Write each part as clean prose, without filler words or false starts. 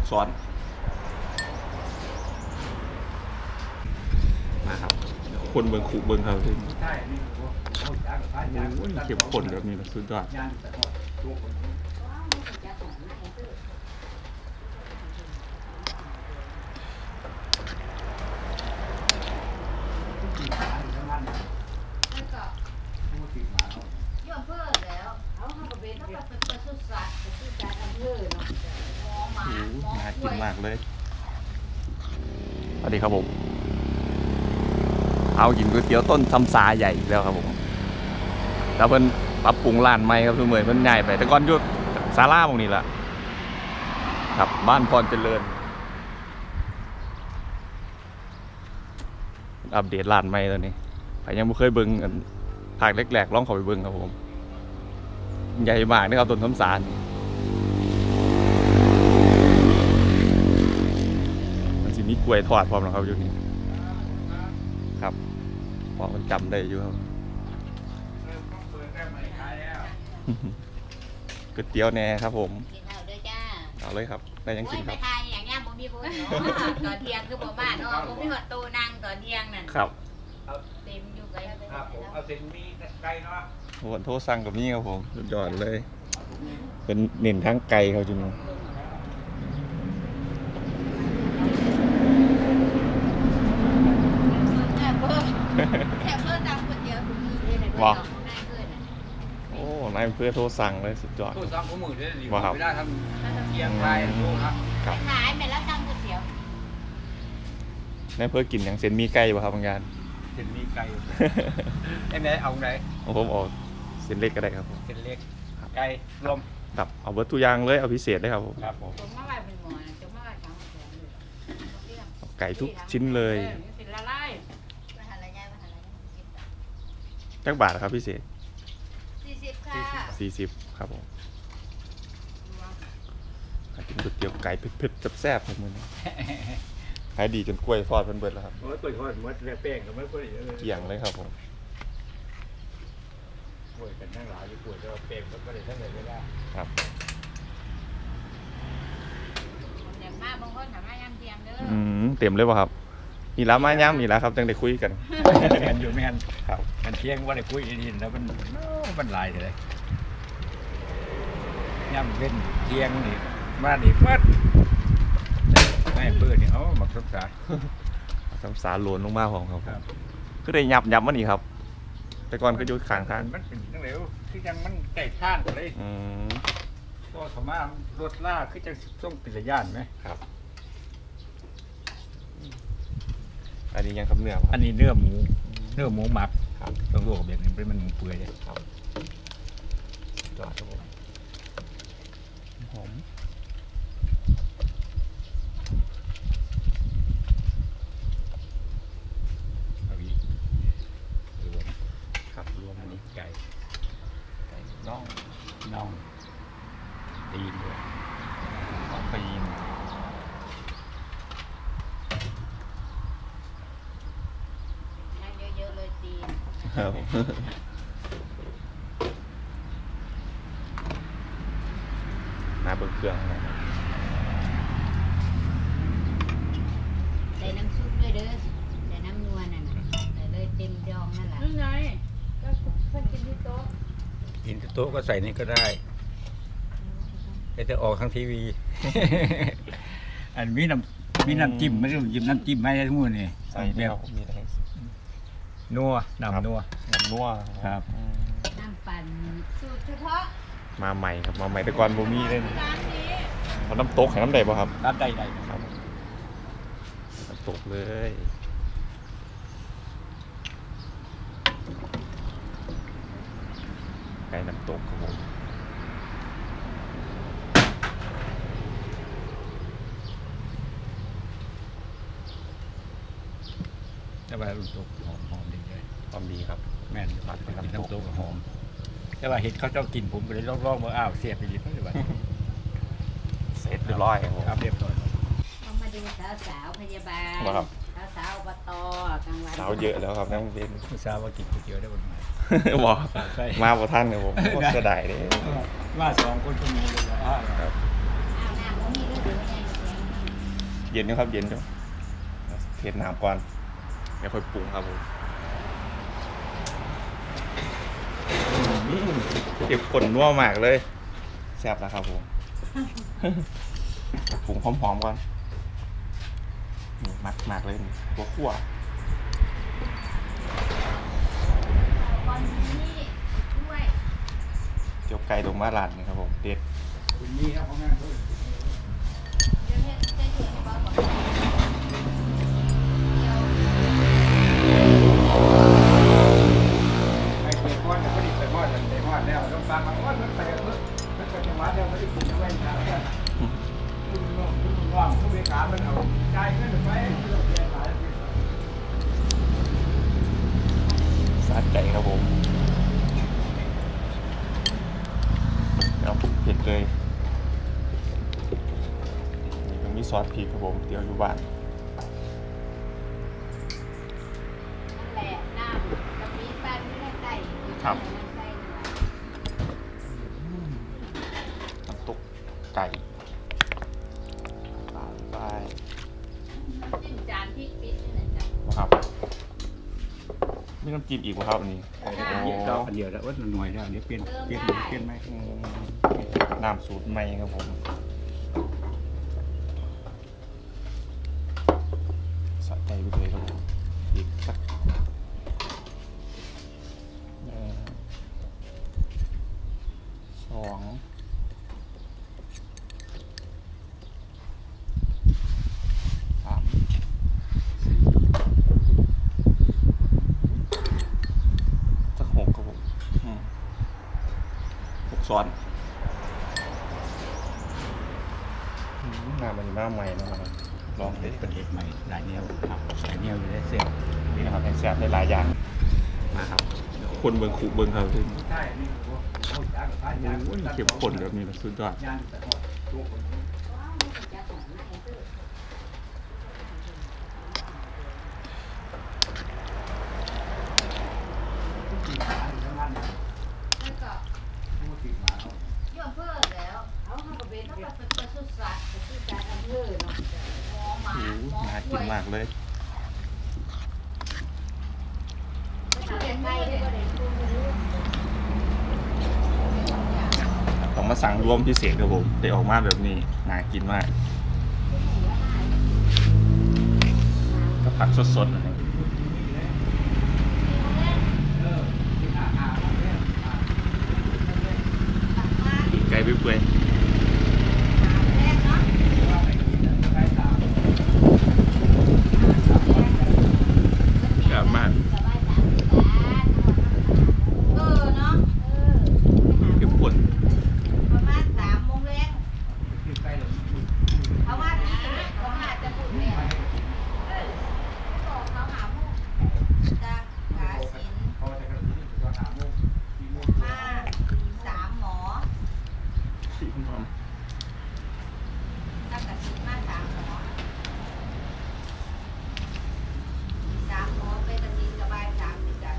ซ้อนมาครับคนเบิ่งขู่เบิ่งครับที่เก็บคนแบบนี้นะสุดยอดน่ากินมากเลยสวัสดีครับผมเอากินก๋วยเตี๋ยวต้นทำซาใหญ่อีกแล้วครับผมแล้วเพิ่นปรับปรุงร้านใหม่ครับทุกเมื่อเพิ่นใหญ่ไปแต่ก่อนอยู่ศาลาตรงนี้แหละครับบ้านพรเจริญอัปเดตร้านใหม่ตอนนี้ใครยังไม่เคยเบิ่งภาคแรกๆลองเข้าไปเบิ่งครับผมใหญ่มากนะครับต้นทำซามันสิมีกล้วยทอดพร้อมนะครับอยู่นี่ครับเพราะมันจำได้อยู่ครับก๋วยเตี๋ยวแน่ครับผมกินเอาด้วยจ้าเอาเลยครับได้ยังกินครับไปทายอย่างเงี้ยบ่มีผู้ตอนเที่ยงคือบ่มาเนาะบ่มีหอดตูนั่งตอนเที่ยงนั่นครับเต็มอยู่ไกลครับผมเอาเส้นมีไก่เนาะโอ้โทษสั่งกับนี่ครับผมสุดยอดเลยเป็นเน้นทั้งไก่เขาจุนแค่เพิ่มตามก๋วยเตี๋ยวว้าโอ้นายเพื่อโทษสั่งเลยสุดยอดตู้ซ้ำข้อมือด้วยนี่เวลาทำเที่ยงไก่ตู้ครับขายไปแล้วสั่งก๋วยเตี๋ยวนายเพื่อกินอย่างเส้นมีไก่ป่ะครับบางงานเส้นมีไก่ไอ้ไหนเอาไหนผมเอาเส้นเล็กก็ได้ครับผมเส้นเล็กไก่รวมครับเอาเบิร์ตทุกอย่างเลยเอาพิเศษได้ครับผมครับผมจมมาไว้เป็นหม้อจมมาไว้ทั้งหมดไก่ทุกชิ้นเลยเป็นละลายมาหาอะไรง่ายมาหาอะไรจักบาทครับพิเศษ 40ค่ะ 40ครับผมกินก๋วยเตี๋ยวไก่เผ็ดๆแซ่บๆผมเลยขายดีจนกล้วยทอดเพิ่นเบิดแล้วครับโอ้ยกล้วยทอดมัดแป้งก็ไม่ค่อยเกี่ยงเลยครับผมกล้วยกันทั้งหลายอยู่กล้วยแล้วแป้งก็ไม่ได้ทั้งเลยไม่ได้ครับอย่างมาบางคนถามว่ายำเทียมเด้อเต็มเลยป่ะครับนี่ละมาย้ำนี่ละครับจังได้คุยกันแม่นอยู่แม่นครับมันเที่ยงว่าได้คุยดีๆแล้วมันหลายเลยย่ำเป็นเที่ยงนี่มานี่มัดไม่เปิดนี่เขาหมักสำสาโลนลงมาของเขาครับคือได้ยับมันนี่ครับแต่ก่อนก็อยู่ข้างทางมันเป็นตั้งเร็วคือยังมันใกล้ข้างเลยก็สามารถรถล่าคือจะส่งปิรยานไหมครับอันนี้ยังคำเนื้ออันนี้เนื้อหมูหมักครับต้องลวกแบบนี้เป็นมันหมูเปื่อยเลยครับจอดครับผมหอมเอาอีกรวมครับรวมอันนี้ไก่น่องตีนด้วยตีนเยอะๆเลยตีนครับน้ำเบนเครื่องนะใส่น้ำซุปด้วยเด้อใส่น้ำนัวนั่นน่ะใส่เลยเต็มดองนั่นแหละนี่ไงก็เพิ่นกินที่โต๊ะกินที่โต๊ะก็ใส่นี่ก็ได้แต่จะออกทางทีวีอันมีน้ำจิ้มไม่ใช่จิ้มน้ำจิ้มไม่ใช่ทั้งหมดนี่ใส่แบบมีอะไรนัวน้ำนัวครับน้ำปั่นสูตรเฉพาะมาใหม่ครับมาใหม่แต่ก่อนบ่มีเลยเอาน้ำตกให้น้ำใดบ่ครับน้ำใดครับน้ำตกเลยไก่น้ำตกครับผมแต่ว่าน้ำตกหอมดีเลยหอมดีครับแม่นผัดเป็นน้ำตกหอมแต่ว่าเห็ดเขาเจ้ากินผมก็เลยลอกๆมาอ้าวเสียบไปดิบไม่ไหวเสร็จเรียบร้อยครับเรียบร้อยเอามาดูสาวพยาบาลสาวอบตกลางวันสาวเยอะแล้วครับนั่งเป็นสาวมากินก๋วยเตี๋ยวได้บนมาบอกมาบ่ท่านครับผมจะได้เลยว่า2 คนชั่วโมงเลยครับเอาหน้าผมมีเรื่องเดียวเย็นนะครับเย็นจ้ะเทน้ำก่อนเดี๋ยวค่อยปรุงครับผมเก็บขนนัวมากเลยแซ่บนะครับผมปรุงหอมๆก่อนมากเลยหัวคั่วตอนนี้ด้วยเจียวไก่ตรงบ้านหลานนี่ครับผมเด็ดคุณนี่ครับของงานด้วยเดี๋ยวเฮ็ดได้ถึงบ่ก่อนเดี๋ยวไอ้เด็กก้อนเนี่ยไม่ได้ไปมอดแต่ไปมอดแล้วต้องฟังมันมันไปเมื่อมันไปจังหวัดแล้วไม่ได้กินเอาไว้นานแล้วคุณน้องผู้บริการมันเอาจ่ายเงินไปเราเสียหายสาดไก่ครับผมเอาเผ็ดเลยนี่ก็มีซอสพริกครับผมเดี๋ยวอยู่บ้านนั่นแหละน้ำกะปิปั้นไม่ได้ใส่มันใส่เนื้อน้ำตกไก่ไปจิ้มจานพริกปิดนี่นะจ๊ะนะครับมีน้ำจิ้มอีกไหมครับอันนี้เดี๋ยวอันเดียวแล้วว่าหน่วยแล้วเดี๋ยวเปลี่ยนไหมอืมน้ำสูตรใหม่ครับผมสะใจไปเลยครับผมอีกสักสองสามสักหกครับผม6 ซ้อนน้ำมันน้ำใหม่นะครับลองเป็เด็นดประเทศใหม่หลายแนวครับหลายแนวอยู่ได้เส้นนี่นะครับให้แซ่บได้หลายอย่างมาครับคนเบิ่งขู่เบิ่งครับที่ใช่นี่โอ้ยเก็บคนแบบนี้นะสุดยอดยานแต่ว่าตัวคนว้าวมันจะหอมไหนเด้อที่หาทั้งนั้นแล้วก็ผู้ที่มาเขาย่อเพิ่มแล้วเอาเข้ากับเบนต้องไปประสุดสัตว์ประสุดสัตว์อำเภอเนาะหมอหมาโอ้โหหมอน่ากินมากเลยเรียนไทยได้ก็ได้คุณรู้ต้องมาสั่งรวมพิเศษครับผมได้ออกมาแบบนี้น่ากินมากก็ผักสดๆนะครับที่หาเนี่ยปีกไก่เปื่อยแรกเนาะว่าไปกินไปตามๆกลับมาสบายตาเนาะเก็บคนประมาณ3 โมงแรงที่ใกล้เราเพราะว่าที่เขาหาจะพูดแม่บอกเขาหาโมงจ้าขาสินเขาจะกระตุ้นตัวหาโมง4 โมงมา3 หมอตั้งแต่สินมา3 หมอ3 หมอไปกระสินกับบ่าย3เหมือนกัน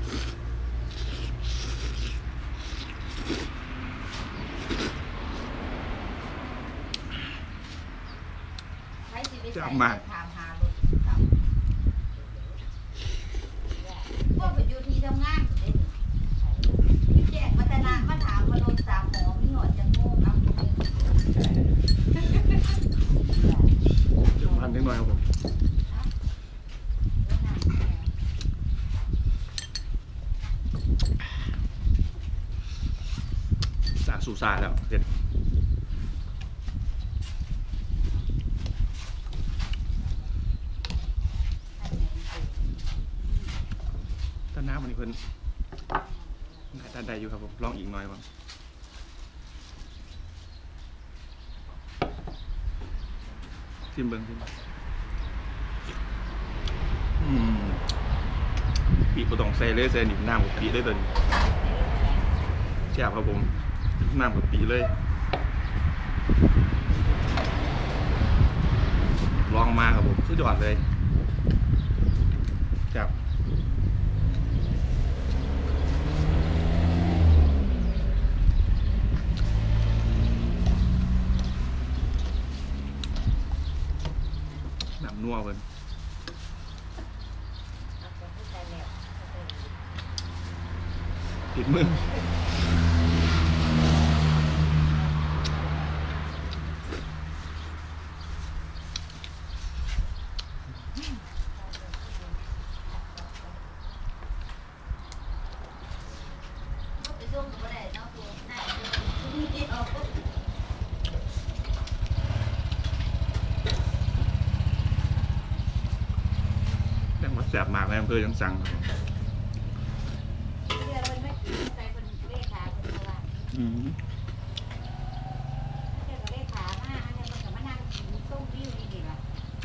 ใช้ชีวิตใส่ถามหารถครับพวกไปอยู่ที่ทำงานเด้นี่แจ้งวัฒนะมาถามว่ารถ3 หมอมีหอดจะโง่ครับเดี๋ยวมันนิดหน่อยครับผมสาสู่สาแล้วเด็ดต้นน้ำวันนี้เพิ่นด้านใดอยู่ครับผมลองอีกหน่อยบ้างชิมเบิ้งชิมปีกบ่ต้องใส่เลยใส่หนิบน้ำกับปีเลยตัวนี้แซ่บครับผมน้ำกับปีเลยลองมาครับผมสุดยอดเลยแซ่บนัวเพิ่นเอาคนที่ใจแล้วติดมือไปส่งก็ได้เนาะตัวน่าจะเป็นเดียวยังมาแสบมากเลยอำเภอยังสั่งครับเรือมันไม่ใส่เป็นเลขาเป็นอะไรอืมเจ้าก็เลขามาอันนี้มันก็มานั่งกินส้มวิวนี่ดีละ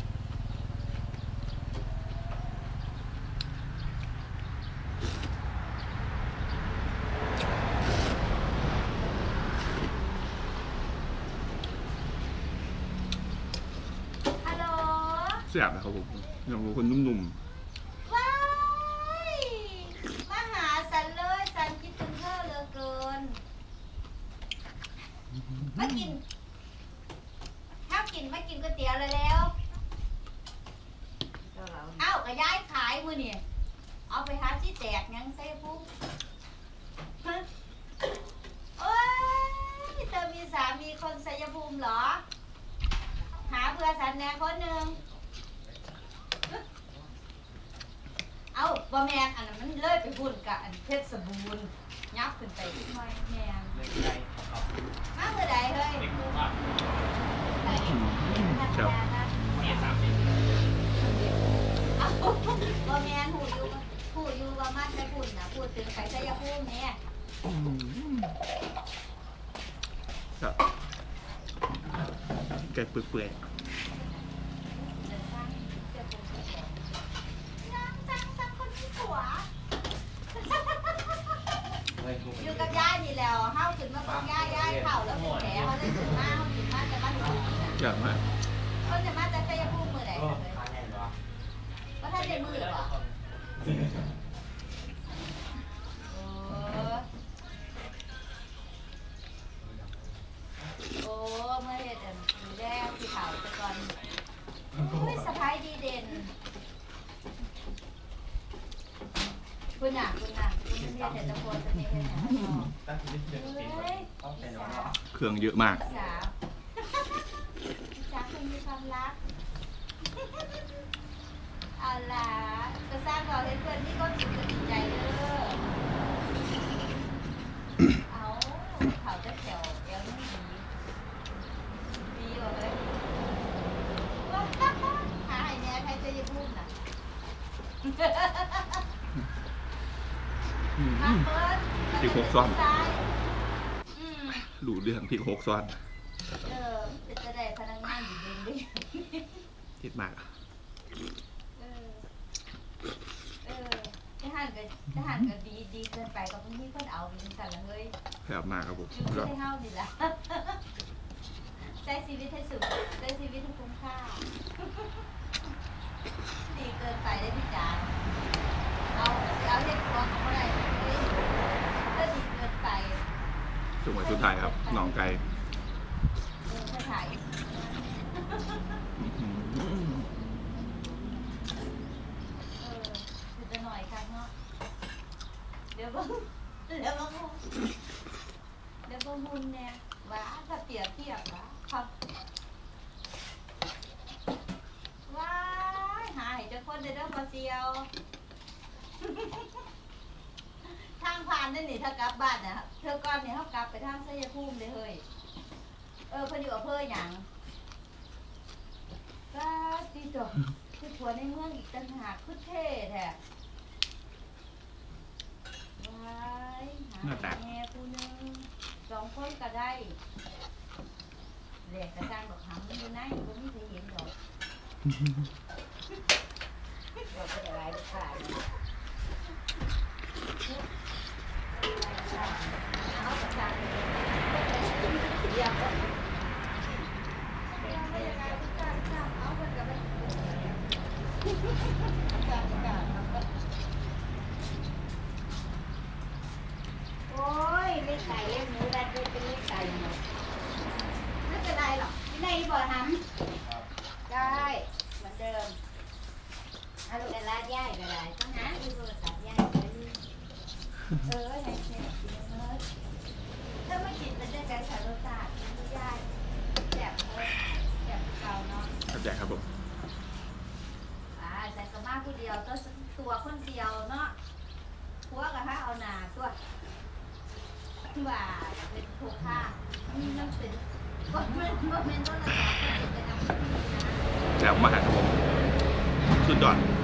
ฮัลโหลแสบนะครับผมยังรู้คนนุ่มว้ายมาหาฉันเลยฉันคิดถึงเธอเหลือเกิน มากินข้าวกินมากินก๋วยเตี๋ยวเลยแล้วก็เราเอ้าก็ย้ายขายมือนี่เอาไปหาที่แตกยังใส่ปุ๊บฮะโอ้ยเธอมีสามีคนชัยภูมิเหรอ หาเพื่อฉันแหน่คนหนึ่งเอาบะแมนอันนั้นมันเลื่อยไปบุญกับอันเพชรสบูรณ์ยับขึ้นไปที่น้อยแมนมาเมื่อใดเฮ้ยไหนๆพัทครับยานะเอาบะแมนหูอยู่ว่ามาจะบุญนะพูดถึงไปชัยภูมิเนี่ยครับแกะเปื่อยเดินทางเจอคนที่สองนางจังคนที่ผัว อยู่กับย่านี่แล้วเฮาขึ้นมากับย่าเข่าแล้วเป็นแผลเขาได้ขึ้นมาเฮาขึ้นมาแต่บ้านหลวงน่ะๆอยากมากเขาจะมาจากชัยภูมิมื้อใดเลยก็ท่านได้มื้อบ่โอ้เมื่อเฮ็ดอันมีแรกที่เขาแต่ก่อนอุ้ยสะพายดีเด่นคุณน่ะคุณเรียนแต่ตะโกนจะมีเฮ็ดหยังเฮ้ยเครื่องเยอะมากสาวจ๋าคุณมีความรัก เอาล่ะก็สร้างก่อเห็นเพื่อนที่ก็สุขดีใจเด้อเอาเขาจะแถวเอวไม่ดีกว่าเลยว้าวหาไอ้แน่ใครจะยืมพูดน่ะมาเปิดที่ครบซ้อนซ้ายอืมรู้เรื่องพี่โคกซ้อนจะได้พนักงานอยู่ดีเจ็ดมากทหารก็ดีเกินไปกับพวกนี้เพิ่นเอาเป็นกันละเฮ้ยแสบมากครับผมอยู่ที่ให้เฮานี่ล่ะใช้ชีวิตให้สุดใช้ชีวิตให้คุ้มค่าดีเกินไปได้พี่จ๋าเอาเฮ็ดตัวของอะไรก็ดีเกินไปช่วงวันสุดท้ายครับหนองไก่ถ้าถ่าย คือจะหน่อยครั้งเนาะเดี๋ยวบางหุ่นเนี่ยว้าถ้าเปรียบเทียบว้าครับว้ายหายจะคนเด้อพอเซียวทางผ่านนั่นนี่ถ้ากลับบ้านนะเธอก่อนเนี่ยเขากลับไปทางชัยภูมิเลยเฮ้ยเพิ่นอยู่อำเภอหยังก็ตีจบคือผัวในเมืองอีกต่างหากคือเท่แท้ว้ายหาแง่ผู้หนึง2 คนก็ได้แหลกกระจางดอกหำอยู่ไหนบ่มีใครเห็นดอกเราก็ได้หลายขายเอากระจางเดียวไม่ยังไงทุกการเอาเพิ่นก็ไม่โอ้ยเล็กไก่เล็กหมูดันเป็นเล็กไก่หมดไม่เป็นไรหรอกไม่ได้บ่ทำได้เหมือนเดิมเอาลูกกระลาดย่ายก็ได้ต้องหาดูโทรศัพท์ย่ายก็ได้ให้เสร็จกินเลยถ้าไม่กินมันจะการสารศาสตร์ไม่ย่ายแบบแบบเก่าเนาะเข้าใจครับผมแต่ก็มาผู้เดียวตัวคนเดียวเนาะหัวกับถ้าเอาหนาตัวว่าเป็นโคค่ามันเป็นก็มันต้นระดับก็จะทำให้ดีนะแซ่บมากครับผมสุดยอด